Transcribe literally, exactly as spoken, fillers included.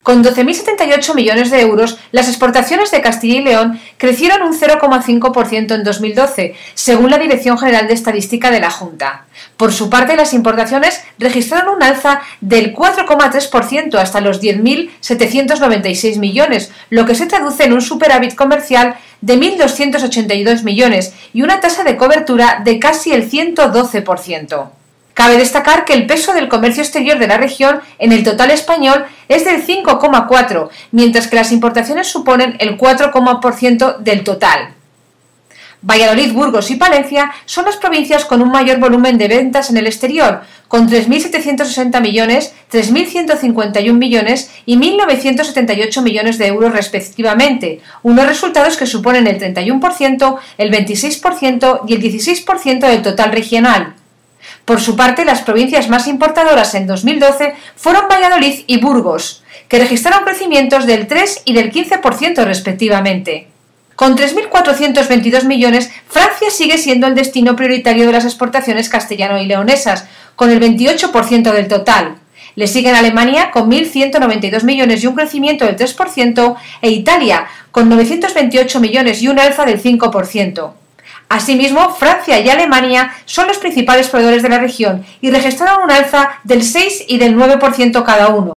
Con doce mil setenta y ocho millones de euros, las exportaciones de Castilla y León crecieron un cero coma cinco por ciento en dos mil doce, según la Dirección General de Estadística de la Junta. Por su parte, las importaciones registraron un alza del cuatro coma tres por ciento hasta los diez mil setecientos noventa y seis millones, lo que se traduce en un superávit comercial de mil doscientos ochenta y dos millones y una tasa de cobertura de casi el ciento doce por ciento. Cabe destacar que el peso del comercio exterior de la región en el total español es del cinco coma cuatro por ciento, mientras que las importaciones suponen el cuatro por ciento del total. Valladolid, Burgos y Palencia son las provincias con un mayor volumen de ventas en el exterior, con tres mil setecientos sesenta millones, tres mil ciento cincuenta y uno millones y mil novecientos setenta y ocho millones de euros respectivamente, unos resultados que suponen el treinta y uno por ciento, el veintiséis por ciento y el dieciséis por ciento del total regional. Por su parte, las provincias más importadoras en dos mil doce fueron Valladolid y Burgos, que registraron crecimientos del tres y del quince por ciento respectivamente. Con tres mil cuatrocientos veintidós millones, Francia sigue siendo el destino prioritario de las exportaciones castellano y leonesas, con el veintiocho por ciento del total. Le siguen Alemania con mil ciento noventa y dos millones y un crecimiento del tres por ciento, e Italia con novecientos veintiocho millones y un alza del cinco por ciento. Asimismo, Francia y Alemania son los principales proveedores de la región y registraron un alza del seis y del nueve por ciento cada uno.